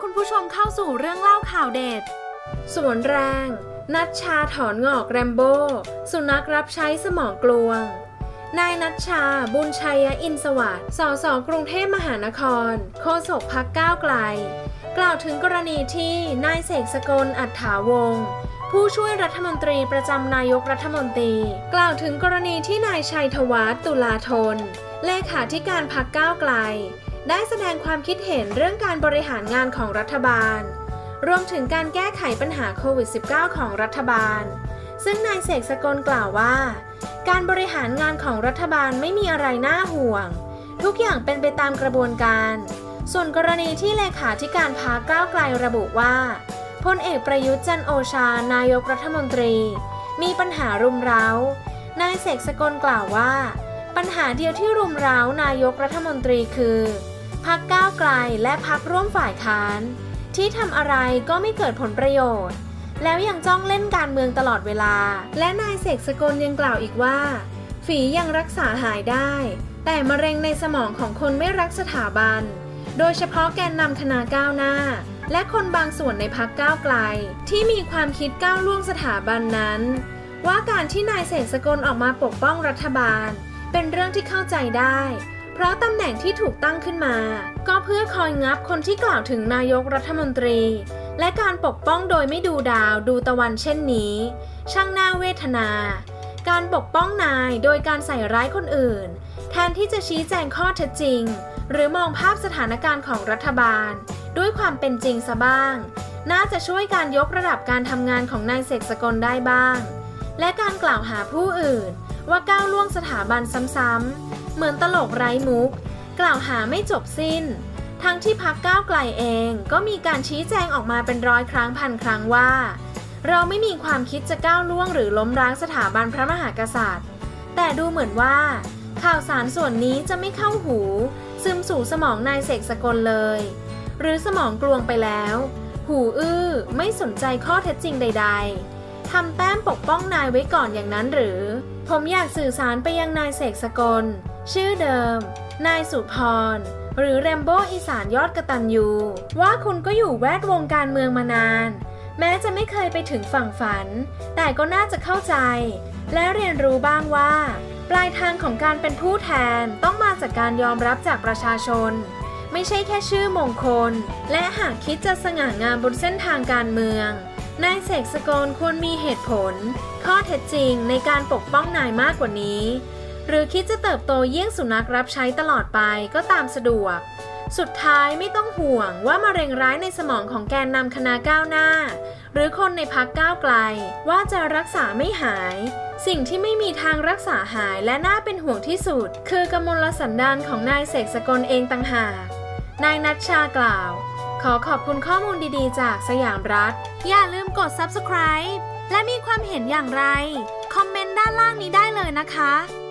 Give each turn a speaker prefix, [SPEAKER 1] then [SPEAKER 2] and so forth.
[SPEAKER 1] คุณผู้ชมเข้าสู่เรื่องเล่าข่าวเด็ดสวนแรงนัชชาถอนงอกแรมโบ้สุนัขรับใช้สมองกลวงนายนัชชาบุญชัยอินทร์สวัสดิ์ สส.กรุงเทพมหานครโฆษกพรรคก้าวไกลกล่าวถึงกรณีที่นายเสกสกลอัฏฐาวงศ์ผู้ช่วยรัฐมนตรีประจำนายกรัฐมนตรีกล่าวถึงกรณีที่นายชัยธวัฒน์ ตุลาธนเลขาธิการพรรคก้าวไกลได้แสดงความคิดเห็นเรื่องการบริหารงานของรัฐบาลรวมถึงการแก้ไขปัญหาโควิด -19 ของรัฐบาลซึ่งนายเสกสกลกล่าวว่าการบริหารงานของรัฐบาลไม่มีอะไรน่าห่วงทุกอย่างเป็นไปตามกระบวนการส่วนกรณีที่เลขาธิการพรรคก้าวไกลระบุว่าพลเอกประยุทธ์จันทร์โอชานายกรัฐมนตรีมีปัญหารุมเร้านายเสกสกลกล่าวว่าปัญหาเดียวที่รุมเร้านายกรัฐมนตรีคือพรรคก้าวไกลและพรรคร่วมฝ่ายค้านที่ทำอะไรก็ไม่เกิดผลประโยชน์แล้วยังจ้องเล่นการเมืองตลอดเวลาและนายเสกสกลยังกล่าวอีกว่าฝียังรักษาหายได้แต่มะเร็งในสมองของคนไม่รักสถาบันโดยเฉพาะแกนนำคณะก้าวหน้าและคนบางส่วนในพรรคก้าวไกลที่มีความคิดก้าวล่วงสถาบันนั้นว่าการที่นายเสกสกลออกมาปกป้องรัฐบาลเป็นเรื่องที่เข้าใจได้เพราะตำแหน่งที่ถูกตั้งขึ้นมาก็เพื่อคอยงับคนที่กล่าวถึงนายกรัฐมนตรีและการปกป้องโดยไม่ดูดาวดูตะวันเช่นนี้ช่างน่าเวทนาการปกป้องนายโดยการใส่ร้ายคนอื่นแทนที่จะชี้แจงข้อเท็จจริงหรือมองภาพสถานการณ์ของรัฐบาลด้วยความเป็นจริงซะบ้างน่าจะช่วยการยกระดับการทำงานของนายเสกสกลได้บ้างและการกล่าวหาผู้อื่นว่าก้าวล่วงสถาบันซ้ำๆเหมือนตลกไร้มุกกล่าวหาไม่จบสิ้นทั้งที่พรรคก้าวไกลเองก็มีการชี้แจงออกมาเป็นร้อยครั้งพันครั้งว่าเราไม่มีความคิดจะก้าวล่วงหรือล้มล้างสถาบันพระมหากษัตริย์แต่ดูเหมือนว่าข่าวสารส่วนนี้จะไม่เข้าหูซึมสู่สมองนายเสกสกลเลยหรือสมองกลวงไปแล้วหูอื้อไม่สนใจข้อเท็จจริงใดๆทำแต้มปกป้องนายไว้ก่อนอย่างนั้นหรือผมอยากสื่อสารไปยังนายเสกสกลชื่อเดิมนายสุพรหรือแรมโบ้อีสานยอดกตัญญูว่าคุณก็อยู่แวดวงการเมืองมานานแม้จะไม่เคยไปถึงฝั่งฝันแต่ก็น่าจะเข้าใจและเรียนรู้บ้างว่าปลายทางของการเป็นผู้แทนต้องมาจากการยอมรับจากประชาชนไม่ใช่แค่ชื่อมงคลและหากคิดจะสง่างามบนเส้นทางการเมืองนายเสกสกลควรมีเหตุผลข้อเท็จจริงในการปกป้องนายมากกว่านี้หรือคิดจะเติบโตเยี่ยงสุนัขรับใช้ตลอดไปก็ตามสะดวกสุดท้ายไม่ต้องห่วงว่ามะเร็งร้ายในสมองของแกนนำคณะก้าวหน้าหรือคนในพรรคก้าวไกลว่าจะรักษาไม่หายสิ่งที่ไม่มีทางรักษาหายและน่าเป็นห่วงที่สุดคือกมลสันดานของนายเสกสกลเองต่างหากนายนัชชากล่าวขอขอบคุณข้อมูลดีๆจากสยามรัฐอย่าลืมกด Subscribe และมีความเห็นอย่างไรคอมเมนต์ด้านล่างนี้ได้เลยนะคะ